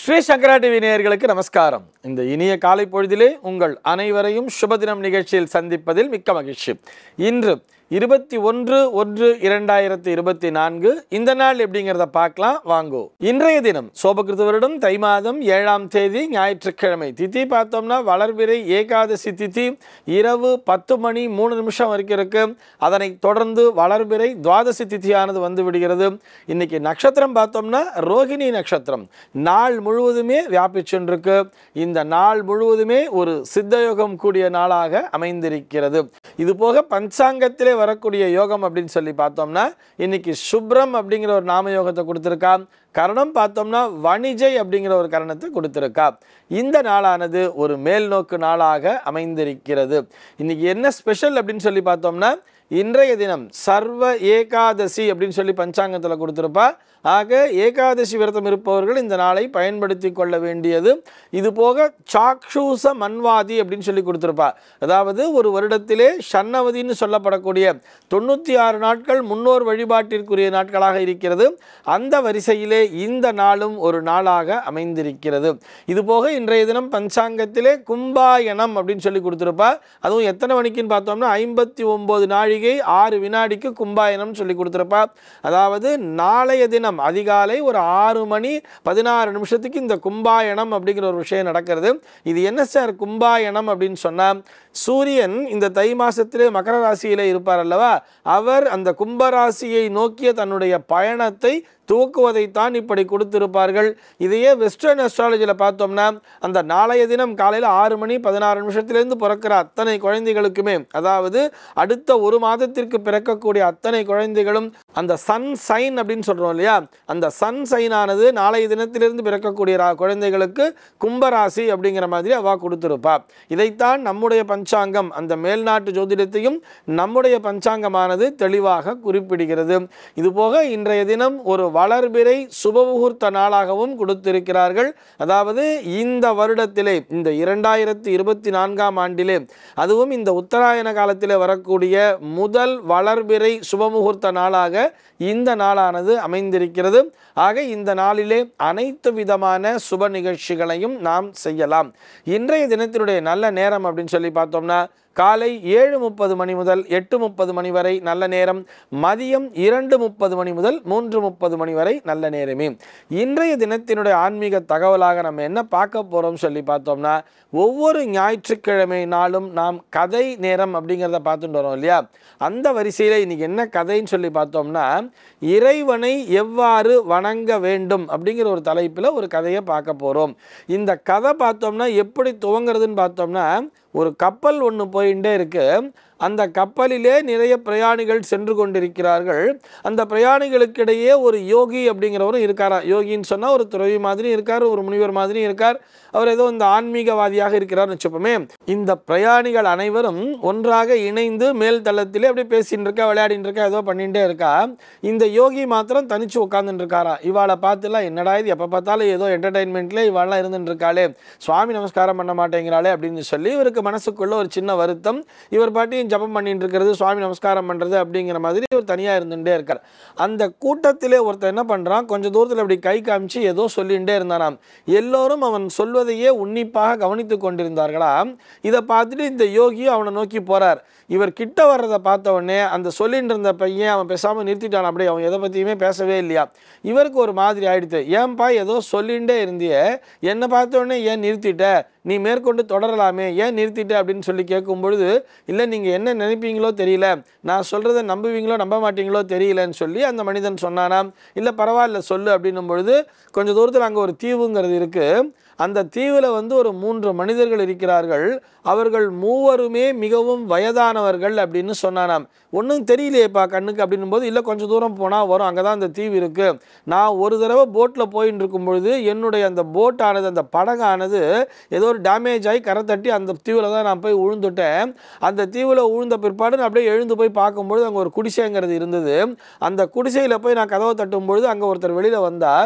ஸ்ரீ சங்கரா TV நேயர்களுக்கு நமஸ்காரம். இந்த இனிய காலை பொழுதிலே உங்கள் அனைவரையும் சுபதினம் நிகழ்ச்சியில் சந்திப்பதில் மிக்க மகிழ்ச்சி. இன்று 21/1/2024 இந்த நாள் எப்படிங்கிறத பார்க்கலாம் வாங்கோ. இன்றைய தினம் சோபகிருத வருடம் தை மாதம் 7ஆம் தேதி ஞாயிற்றுக்கிழமை. திதி பார்த்தோம்னா வளர்பிறை ஏகாதசி திதி இரவு 10 மணி 3 நிமிஷம் வரைக்கும் இருக்கு. அதனை தொடர்ந்து வளர்பிறை துவாதசி திதியானது வந்து விடுகிறது. இன்னைக்கு நட்சத்திரம் பார்த்தோம்னா ரோகிணி நட்சத்திரம் நாள் முழுவதுமே வியாபிச்சுருக்கு. இந்த நாள் முழுவதுமே ஒரு சித்தயோகம் கூடிய நாளாக அமைந்திருக்கிறது. இது போக பஞ்சாங்கத்திலே வரக்கூடிய யோகம் அப்படின்னு சொல்லி பார்த்தோம்னா இன்னைக்கு சுப்ரம் அப்படிங்கிற ஒரு நாம யோகத்தை கொடுத்திருக்கா. கரணம் பார்த்தோம்னா வணிஜை அப்படிங்கிற ஒரு கரணத்தை கொடுத்திருக்கா. இந்த நாளானது ஒரு மேல் நோக்கு நாளாக அமைந்திருக்கிறது. இன்னைக்கு என்ன ஸ்பெஷல் அப்படின்னு சொல்லி பார்த்தோம்னா இன்றைய தினம் சர்வ ஏகாதசி அப்படின்னு சொல்லி பஞ்சாங்கத்தில் கொடுத்திருப்பா. ஆக ஏகாதசி விரதம் இருப்பவர்கள் இந்த நாளை பயன்படுத்தி கொள்ள வேண்டியது. இது போக சாக்ஷூச மன்வாதி அப்படின்னு சொல்லி கொடுத்திருப்பா. அதாவது ஒரு வருடத்திலே ஷண்ணவதின்னு சொல்லப்படக்கூடிய 96 நாட்கள் முன்னோர் வழிபாட்டிற்குரிய நாட்களாக இருக்கிறது. அந்த வரிசையிலே இந்த நாளும் ஒரு நாளாக அமைந்திருக்கிறது. இது போக இன்றைய தினம் பஞ்சாங்கத்திலே கும்பாயனம் அப்படின்னு சொல்லி கொடுத்திருப்பா. அதுவும் எத்தனை மணிக்குன்னு பார்த்தோம்னா 59 நாழிகை 6 வினாடிக்கு கும்பாயனம் சொல்லி கொடுத்திருப்பா. அதாவது நாளைய தினம் அதிகாலை ஒரு 6 மணி 16 நிமிஷத்துக்கு இந்த கும்பாயனம் அப்படிங்கிற ஒரு விஷயம் நடக்கிறது. இது என்ன சார் கும்பாயனம் அப்படின்னு சொன்னா, சூரியன் இந்த தை மாசத்திலே மகர ராசியிலே இருப்பார் அல்லவா, அவர் அந்த கும்பராசியை நோக்கிய தன்னுடைய பயணத்தை துவக்குவதைத்தான் இப்படி கொடுத்திருப்பார்கள். இதையே வெஸ்டர்ன் அஸ்ட்ராலஜியில் பார்த்தோம்னா அந்த நாளைய தினம் காலையில் 6 மணி 16 நிமிஷத்திலிருந்து பிறக்கிற அத்தனை குழந்தைகளுக்குமே, அதாவது அடுத்த ஒரு மாதத்திற்கு பிறக்கக்கூடிய அத்தனை குழந்தைகளும் அந்த சன் சைன் அப்படின்னு சொல்கிறோம் இல்லையா, அந்த சன் சைனானது நாளைய தினத்திலிருந்து பிறக்கக்கூடிய குழந்தைகளுக்கு கும்பராசி அப்படிங்கிற மாதிரி அவா கொடுத்திருப்பா. இதைத்தான் நம்முடைய பஞ்சாங்கம், அந்த மேல்நாட்டு ஜோதிடத்தையும் நம்முடைய பஞ்சாங்கமானது தெளிவாக குறிப்பிடுகிறது. இதுபோக இன்றைய தினம் ஒரு வளர்பிறை சுபமுகூர்த்த நாளாகவும் கொடுத்திருக்கிறார்கள். அதாவது இந்த வருடத்திலே இந்த 2024ஆம் ஆண்டிலே அதுவும் இந்த உத்தராயண காலத்திலே வரக்கூடிய முதல் வளர்பிறை சுபமுகூர்த்த நாளாக இந்த நாளானது அமைந்திருக்கிறது. ஆக இந்த நாளிலே அனைத்து விதமான சுப நிகழ்ச்சிகளையும் நாம் செய்யலாம். இன்றைய தினத்தினுடைய நல்ல நேரம் அப்படின்னு சொல்லி பார்த்தோம்னா காலை 7:30 மணி முதல் 8:30 மணி வரை நல்ல நேரம், மதியம் 2:30 மணி முதல் 3:30 மணி வரை நல்ல நேரமே. இன்றைய தினத்தினுடைய ஆன்மீக தகவலாக நம்ம என்ன பார்க்க போகிறோம் சொல்லி பார்த்தோம்னா, ஒவ்வொரு ஞாயிற்றுக்கிழமை நாளும் நாம் கதை நேரம் அப்படிங்கிறத பார்த்துட்டு வரோம் இல்லையா, அந்த வரிசையில் இன்னைக்கு என்ன கதைன்னு சொல்லி பார்த்தோம்னா இறைவனை எவ்வாறு வணங்க வேண்டும் அப்படிங்கிற ஒரு தலைப்பில் ஒரு கதையை பார்க்க போகிறோம். இந்த கதை பார்த்தோம்னா எப்படி துவங்குறதுன்னு பார்த்தோம்னா, ஒரு கப்பல் ஒன்று போயிட்டே இருக்கு. அந்த கப்பலிலே நிறைய பிரயாணிகள் சென்று கொண்டிருக்கிறார்கள். அந்த பிரயாணிகளுக்கிடையே ஒரு யோகி அப்படிங்கிறவரும் இருக்காரா. யோகின்னு சொன்னால் ஒரு துறவி மாதிரி இருக்கார், ஒரு முனிவர் மாதிரி இருக்கார். அவர் ஏதோ இந்த ஆன்மீகவாதியாக இருக்கிறார்னு வச்சுப்போமே. இந்த பிரயாணிகள் அனைவரும் ஒன்றாக இணைந்து மேல் தளத்திலே அப்படி பேசிட்டு இருக்கா, விளையாடிட்டு இருக்கா, ஏதோ பண்ணிகிட்டே இருக்கா. இந்த யோகி மாத்திரம் தனிச்சு உட்காந்துட்டு இருக்காரா. இவாளை பார்த்துலாம் என்னடா இது எப்போ பார்த்தாலும் ஏதோ என்டர்டைன்மெண்ட்ல இவாளெலாம் இருந்துட்டு இருக்காளே, சுவாமி நமஸ்காரம் பண்ண மாட்டேங்கிறாளே அப்படின்னு சொல்லி இவருக்கு மனசுக்குள்ள ஒரு சின்ன வருத்தம். இவர் பாட்டியும் ஜபம் பண்ணிட்டு இருக்கிறது, சுவாமி நமஸ்காரம் பண்ணுறது அப்படிங்கிற மாதிரி ஒரு தனியாக இருந்துகிட்டே இருக்கார். அந்த கூட்டத்திலே ஒருத்தர் என்ன பண்ணுறான், கொஞ்சம் தூரத்தில் அப்படி கை காமிச்சு ஏதோ சொல்லிகிட்டே இருந்தானாம். எல்லோரும் அவன் சொல்வதையே உன்னிப்பாக கவனித்து கொண்டிருந்தார்களாம். இதை பார்த்துட்டு இந்த யோகி அவனை நோக்கி போகிறார். இவர் கிட்ட வர்றதை பார்த்த உடனே அந்த சொல்லிட்டு இருந்த பையன் அவன் பேசாமல் நிறுத்திட்டான். அப்படியே அவன் எதை பற்றியுமே பேசவே இல்லையா. இவருக்கு ஒரு மாதிரி ஆயிடுத்து. ஏன்பா ஏதோ சொல்லிகிட்டே இருந்தியே, என்னை பார்த்த உடனே ஏன் நிறுத்திட்ட, நீ மேற்கொண்டு தொடரலாமே, ஏன் நிறுத்திட்ட அப்படின்னு சொல்லி கேட்கும் பொழுது, இல்லை நீங்கள் என்ன நினைப்பீங்களோ தெரியல, நான் சொல்கிறத நம்புவீங்களோ நம்ப மாட்டீங்களோ தெரியலன்னு சொல்லி அந்த மனிதன் சொன்னானாம். இல்லை பரவாயில்ல சொல்லு அப்படின்னும் பொழுது, கொஞ்சம் தூரத்தில் அங்கே ஒரு தீவுங்கிறது இருக்குது. அந்த தீவில் ஒரு 3 மனிதர்கள் இருக்கிறார்கள். அவர்கள் மூவருமே மிகவும் வயதானவர்கள் அப்படின்னு சொன்னானாம். ஒன்றும் தெரியலையேப்பா கண்ணுக்கு அப்படின்னும் போது, இல்லை கொஞ்சம் தூரம் போனால் வரும், அங்கே தான் அந்த தீவு இருக்குது. நான் ஒரு தடவை போட்டில் போயின்னு இருக்கும் பொழுது என்னுடைய அந்த போட்டானது, அந்த படகானது ஏதோ ஒரு டேமேஜ் ஆகி கரை தட்டி அந்த தீவில் தான் நான் போய் விழுந்துட்டேன். அந்த தீவில் விழுந்த பிற்பாடு நான் அப்படியே எழுந்து போய் பார்க்கும்பொழுது அங்கே ஒரு குடிசைங்கிறது இருந்தது. அந்த குடிசையில் போய் நான் கதவை தட்டும் பொழுது அங்கே ஒருத்தர் வெளியில் வந்தார்.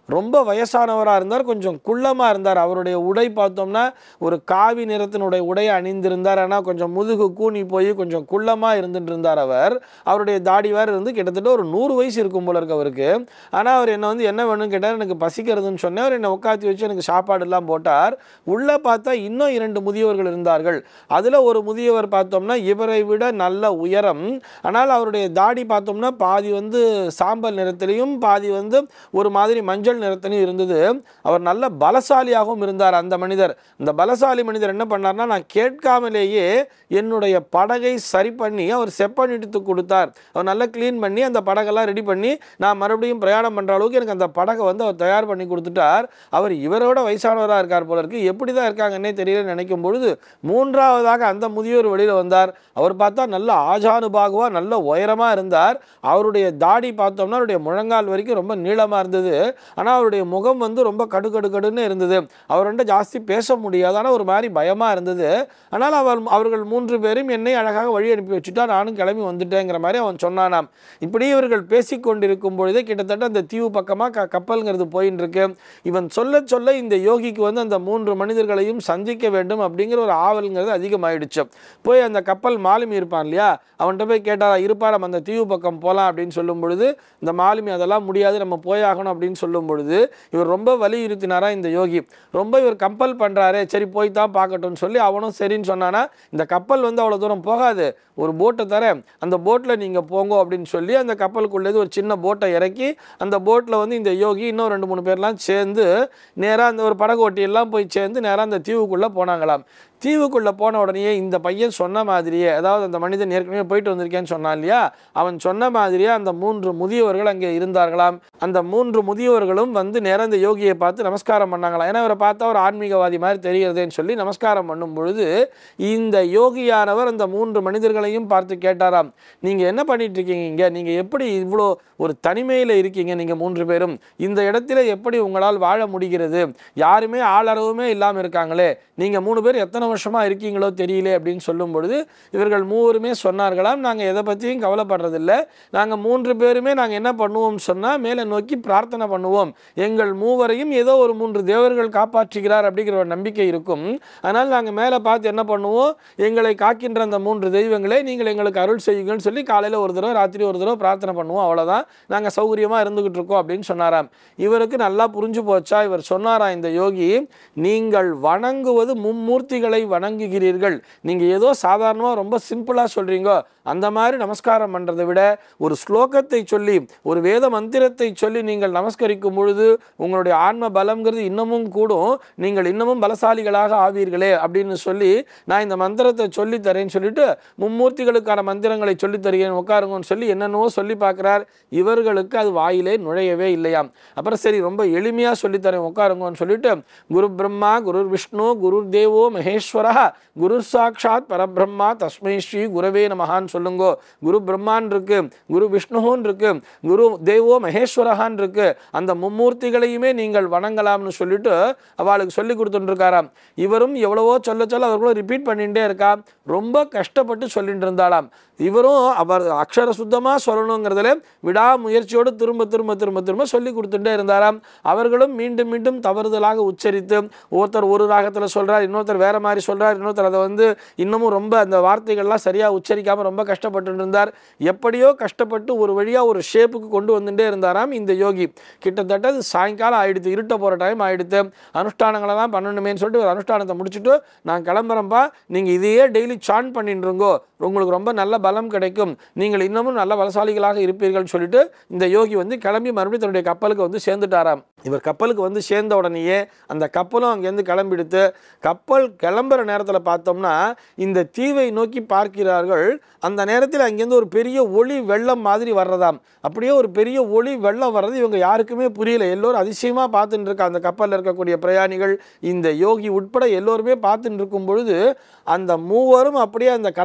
ரொம்ப வயசானவராக இருந்தார், கொஞ்சம் குள்ளமாக இருந்தார். அவருடைய உடை பார்த்தோம்னா ஒரு காவி நிறத்தினுடைய உடையை அணிந்திருந்தார். ஆனால் கொஞ்சம் முதுகு கூனி போய் கொஞ்சம் குள்ளமாக இருந்துட்டு இருந்தார். அவருடைய தாடி வேறு இருந்து கிட்டத்தட்ட ஒரு 100 வயசு இருக்கும் போல இருக்கு அவருக்கு. ஆனால் அவர் என்ன என்ன வேணும்னு கேட்டார். எனக்கு பசிக்கிறதுன்னு சொன்னேன். அவர் என்னை உட்காத்தி வச்சு எனக்கு சாப்பாடுலாம் போட்டார். உள்ளே பார்த்தா இன்னும் 2 முதியவர்கள் இருந்தார்கள். அதில் ஒரு முதியவர் பார்த்தோம்னா இவரை விட நல்ல உயரம், ஆனால் அவருடைய தாடி பார்த்தோம்னா பாதி சாம்பல் நிறத்திலையும் பாதி ஒரு மாதிரி மஞ்சள் நிறத்திலையும் இருந்தது. அவர் நல்ல பலசாலியாகவும் இருந்தார் அந்த மனிதர். இந்த பலசாலி மனிதர் என்ன பண்ணார்னா, நான் கேட்காமலேயே என்னுடைய படகை சரி பண்ணி அவர் செப்பனிட்டு கொடுத்தார். அவர் நல்லா க்ளீன் பண்ணி அந்த படகெல்லாம் ரெடி பண்ணி நான் மறுபடியும் பிரயாணம் பண்ணுற அளவுக்கு எனக்கு அந்த படகை அவர் தயார் பண்ணி கொடுத்துட்டார். அவர் இவரோட வயசானவராக இருக்கார் போல இருக்கு. எப்படி தான் இருக்காங்கன்னே தெரியல நினைக்கும் பொழுது 3ஆவதாக அந்த முதியோர் வெளியில் வந்தார். அவர் பார்த்தா நல்ல ஆஜானுபாகுவா நல்ல உயரமாக இருந்தார். அவருடைய தாடி பார்த்தோம்னா அவருடைய முழங்கால் வரைக்கும் ரொம்ப நீளமாக இருந்தது. ஆனால் அவருடைய முகம் ரொம்ப கடுகடுன்னு இருந்தது. அவர்கிட்ட ஜாஸ்தி பேச முடியாது, ஆனால் ஒரு மாதிரி பயமாக இருந்தது. ஆனால் அவர்கள் 3 பேரும் என்னை அழகாக வழி அனுப்பி வச்சுட்டா, நானும் கிளம்பி வந்துட்டேங்கிற மாதிரி அவன் சொன்னானாம். இப்படி இவர்கள் பேசிக்கொண்டிருக்கும் பொழுதே கிட்டத்தட்ட அந்த தீவு பக்கமாக கப்பல்ங்கிறது போயின்னு இருக்கு. இவன் சொல்ல சொல்ல இந்த யோகிக்கு அந்த 3 மனிதர்களையும் சந்திக்க வேண்டும் அப்படிங்கிற ஒரு ஆவல்ங்கிறது அதிகமாயிடுச்சு. போய் அந்த கப்பல் மாலுமி இருப்பான் இல்லையா, அவன்கிட்ட போய் கேட்டாரா, இருப்பார் நம்ம அந்த தீவு பக்கம் போகலாம் அப்படின்னு சொல்லும் பொழுது இந்த மாலுமி அதெல்லாம் முடியாது, நம்ம போயாகணும் அப்படின்னு சொல்லும் பொழுது இவர் ரொம்ப வலியுறுத்தினாரா இந்த யோகி. ரொம்ப இவர் கம்பல் பண்ணுறாரு, சரி போய் தான் பார்க்கட்டும்னு சொல்லி அவனும் சரின்னு சொன்னானா. இந்த கப்பல் அவ்வளோ தூரம் போகாது, ஒரு போட்டை தரேன், அந்த போட்டில் நீங்கள் போங்க அப்படின்னு சொல்லி அந்த கப்பலுக்குள்ளேது ஒரு சின்ன போட்டை இறக்கி அந்த போட்டில் இந்த யோகி இன்னும் 2-3 பேர்லாம் சேர்ந்து நேராக அந்த ஒரு படகு ஓட்டியெல்லாம் போய் சேர்ந்து நேராக அந்த தீவுக்குள்ளே போனாங்களாம். தீவுக்குள்ளே போன உடனே இந்த பையன் சொன்ன மாதிரியே, அதாவது அந்த மனிதன் ஏற்கனவே போயிட்டு வந்திருக்கேன்னு சொன்னான் இல்லையா, அவன் சொன்ன மாதிரியே அந்த 3 முதியவர்கள் அங்கே இருந்தார்களாம். அந்த 3 முதியவர்களும் நேராக இந்த யோகியை பார்த்து நமஸ்காரம் பண்ணாங்களாம். ஏன்னா அவரை பார்த்தா ஒரு ஆன்மீகவாதி மாதிரி தெரிகிறதுன்னு சொல்லி நமஸ்காரம் பண்ணும் பொழுது இந்த யோகியானவர் அந்த 3 மனிதர்களையும் பார்த்து கேட்டாராம், நீங்கள் என்ன பண்ணிட்டு இருக்கீங்க இங்கே, நீங்கள் எப்படி இவ்வளோ ஒரு தனிமையில் இருக்கீங்க, நீங்கள் 3 பேரும் இந்த இடத்துல எப்படி உங்களால் வாழ முடிகிறது, யாருமே ஆளரவுமே இல்லாமல் இருக்காங்களே, நீங்கள் 3 பேர் எத்தனை வருஷமாக இருக்கீங்களோ தெரியல அப்படின்னு சொல்லும் பொழுது இவர்கள் 3 சொன்னார்களாம், நாங்கள் எதை பற்றியும் கவலைப்படுறதில்லை, நாங்கள் 3 பேருமே நாங்கள் என்ன பண்ணுவோம்னு சொன்னால் மேலே நோக்கி பிரார்த்தனை பண்ணுவோம், எங்கள் 3வரையும் ஏதோ ஒரு 3 தேவர்கள் காப்பாற்றுகிறார் அப்படிங்கிற ஒரு நம்பிக்கை இருக்கும், அதனால் நாங்கள் மேலே பார்த்து என்ன பண்ணுவோம், எங்களை காக்கின்ற அந்த 3 தெய்வங்களே நீங்கள் எங்களுக்கு அருள் செய்யுங்கன்னு சொல்லி காலையில் ஒரு தடவை ராத்திரி ஒரு தடவை பிரார்த்தனை பண்ணுவோம், அவ்வளோதான், நாங்கள் சௌகரியமாக இருந்துக்கிட்டு இருக்கோம் அப்படின்னு சொன்னாராம். இவருக்கு நல்லா புரிஞ்சு போச்சா. இவர் சொன்னாராம் இந்த யோகி, நீங்கள் வணங்குவது மும்மூர்த்திகளை வணங்குகிறீர்கள், நீங்க ஏதோ சாதாரணமாக ரொம்ப சிம்பிளா சொல்றீங்க, அந்த மாதிரி நமஸ்காரம் பண்றதை விட ஒரு ஸ்லோகத்தை சொல்லி ஒரு வேத மந்திரத்தை சொல்லி நீங்கள் நமஸ்கரிக்கும் பொழுது உங்களுடைய ஆன்ம பலம்ங்கிறது இன்னமும் கூடும், நீங்கள் இன்னமும் பலசாலிகளாக ஆவீர்களே அப்படின்னு சொல்லி நான் இந்த மந்திரத்தை சொல்லி தரேன்னு சொல்லிட்டு மும்மூர்த்திகளுக்கான மந்திரங்களை சொல்லி தருகிறேன் உட்காருங்கன்னு சொல்லி என்னென்னவோ சொல்லி பார்க்குறார். இவர்களுக்கு அது வாயிலே நுழையவே இல்லையாம். அப்புறம் சரி ரொம்ப எளிமையாக சொல்லித்தரேன் உட்காருங்கன்னு சொல்லிட்டு குரு பிரம்மா குரு விஷ்ணு குரு தேவோ மகேஸ்வரா குரு சாட்சாத் பரபிரம்மா தஸ்மை ஸ்ரீ குரவே நமஹான்னு சொல்லுங்கோ. குரு பிரம்மான் இருக்கு, குரு விஷ்ணுன்னு இருக்கு, குரு தேவோ மகேஸ்வரஹான் இருக்கு, அந்த மும்மூர்த்திகளையுமே நீங்கள் வணங்கலாம்னு சொல்லிட்டு அவளுக்கு சொல்லி கொடுத்துட்டு இருக்காராம். இவரும் எவ்வளவோ சொல்ல சொல்ல அவர்களும் ரிப்பீட் பண்ணிகிட்டே இருக்கா. ரொம்ப கஷ்டப்பட்டு சொல்லிட்டு இருந்தாளாம். இவரும் அவர் அக்ஷர சுத்தமாக சொல்லணுங்கிறதுல விடாமுயற்சியோடு திரும்ப திரும்ப திரும்ப திரும்ப சொல்லி கொடுத்துட்டே இருந்தாராம். அவர்களும் மீண்டும் மீண்டும் தவறுதலாக உச்சரித்து ஒருத்தர் ஒரு ராகத்தில் சொல்கிறார், இன்னொருத்தர் வேறு மாதிரி சொல்கிறார், இன்னொருத்தர் அதை இன்னமும் ரொம்ப அந்த வார்த்தைகள்லாம் சரியாக உச்சரிக்காமல் ரொம்ப கஷ்டப்பட்டு இருந்தார். எப்படியோ கஷ்டப்பட்டு ஒரு வழியாக ஒரு ஷேப்புக்கு கொண்டு வந்துட்டே இருந்தாராம் இந்த யோகி. கிட்டத்தட்ட அது சாயங்காலம் ஆகிடுது, இருட்ட போகிற டைம் ஆகிடுது, அனுஷ்டானங்களெல்லாம் பண்ணணுமேன்னு சொல்லிட்டு ஒரு அனுஷ்டானத்தை முடிச்சுட்டு நான் கிளம்புறேன்ப்பா, நீங்கள் இதையே டெய்லி சான் பண்ணிட்டுருங்கோ, உங்களுக்கு ரொம்ப நல்ல பலம் கிடைக்கும், நீங்கள் இன்னமும் நல்ல பலசாலிகளாக இருப்பீர்கள் சொல்லிட்டு இந்த யோகி கிளம்பி மறுபடியும் தன்னுடைய கப்பலுக்கு சேர்ந்துட்டாராம். இவர் கப்பலுக்கு சேர்ந்த உடனேயே அந்த கப்பலும் அங்கேருந்து கிளம்பிடுத்து. கப்பல் கிளம்புற நேரத்தில் பார்த்தோம்னா இந்த தீவை நோக்கி பார்க்கிறார்கள். அந்த நேரத்தில் அங்கேருந்து ஒரு பெரிய ஒளி வெள்ளம் மாதிரி வர்றதாம். அப்படியே ஒரு பெரிய ஒளி வெள்ளம் வர்றது இவங்க யாருக்குமே புரியல. எல்லோரும் அதிசயமாக பார்த்துட்டு இருக்கா. அந்த கப்பலில் இருக்கக்கூடிய பிரயாணிகள் இந்த யோகி உட்பட எல்லோருமே பார்த்துட்டு இருக்கும் பொழுது அந்த 3 அப்படியே அந்த கடல் மேலேயே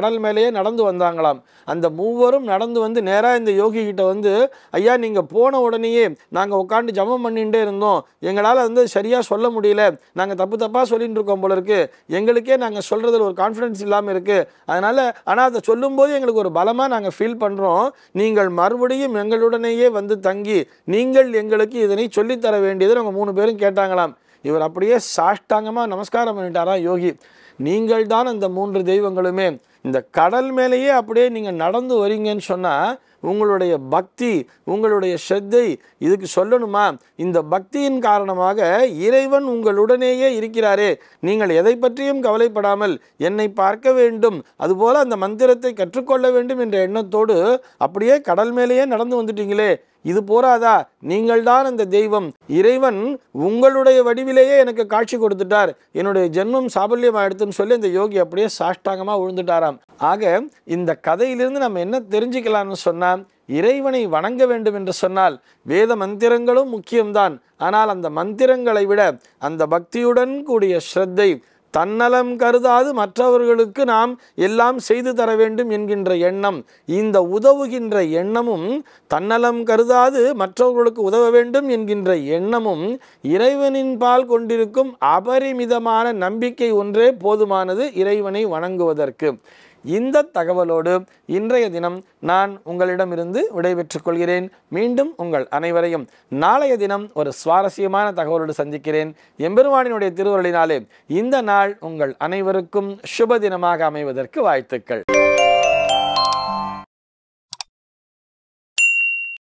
வடிவிலேயே நடந்து வந்தாங்களாம். அந்த மூவரும் நடந்து வந்து நேராக இந்த யோகி கிட்ட வந்து, ஐயா நீங்கள் போன உடனேயே நாங்கள் உட்காந்து ஜபம் பண்ணிகிட்டே இருந்தோம், எங்களால் வந்து சரியாக சொல்ல முடியல, நாங்கள் தப்பு தப்பாக சொல்லிட்டு இருக்கோம் போல இருக்கு, எங்களுக்கே நாங்கள் சொல்கிறதுல ஒரு கான்ஃபிடன்ஸ் இல்லாமல் இருக்குது, அதனால் ஆனால் அதை சொல்லும்போது எங்களுக்கு ஒரு பலமாக நாங்கள் ஃபீல் பண்ணுறோம், நீங்கள் மறுபடியும் எங்களுடனேயே வந்து தங்கி நீங்கள் எங்களுக்கு இதனை சொல்லித்தர வேண்டியது அவங்க 3 பேரும் கேட்டாங்களாம். இவர் அப்படியே சாஷ்டாங்கமாக நமஸ்காரம் பண்ணிட்டாராம் யோகி. நீங்கள் தான் அந்த 3 தெய்வங்களுமே, இந்த கடல் மேலேயே அப்படியே நீங்கள் நடந்து வரீங்கன்னு சொன்னால் உங்களுடைய பக்தி, உங்களுடைய ஸ்ரத்தை இதுக்கு சொல்லணுமா? இந்த பக்தியின் காரணமாக இறைவன் உங்களுடனேயே இருக்கிறாரே, நீங்கள் எதை பற்றியும் கவலைப்படாமல் என்னை பார்க்க வேண்டும், அதுபோல் அந்த மந்திரத்தை கற்றுக்கொள்ள வேண்டும் என்ற எண்ணத்தோடு அப்படியே கடல் மேலேயே நடந்து வந்துட்டீங்களே, இது போராதா? நீங்கள் தான் அந்த தெய்வம், இறைவன் உங்களுடைய வடிவிலேயே எனக்கு காட்சி கொடுத்துட்டார், என்னுடைய ஜென்மம் சாபல்யம் ஆயிடுத்துன்னு சொல்லி அந்த யோகி அப்படியே சாஷ்டாங்கமாக விழுந்துட்டாராம். ஆக இந்த கதையிலிருந்து நம்ம என்ன தெரிஞ்சுக்கலாம்னு சொன்னால், இறைவனை வணங்க வேண்டும் என்று சொன்னால் வேத மந்திரங்களும் முக்கியம்தான். ஆனால் அந்த மந்திரங்களை விட அந்த பக்தியுடன் கூடிய ஸ்ரத்தை, தன்னலம் கருதாது மற்றவர்களுக்கு நாம் எல்லாம் செய்து தர வேண்டும் என்கின்ற எண்ணம், இந்த உதவுகின்ற எண்ணமும், தன்னலம் கருதாது மற்றவர்களுக்கு உதவ வேண்டும் என்கின்ற எண்ணமும் இறைவனின் பால் கொண்டிருக்கும் அபரிமிதமான நம்பிக்கை ஒன்றே போதுமானது இறைவனை வணங்குவதற்கு. இந்த தகவலோடு இன்றைய தினம் நான் உங்களிடமிருந்து விடைபெற்றுக் கொள்கிறேன். மீண்டும் உங்கள் அனைவரையும் நாளைய தினம் ஒரு சுவாரஸ்யமான தகவலோடு சந்திக்கிறேன். எம்பெருமானினுடைய திருவருளினாலே இந்த நாள் உங்கள் அனைவருக்கும் சுப தினமாக அமைவதற்கு வாழ்த்துக்கள்.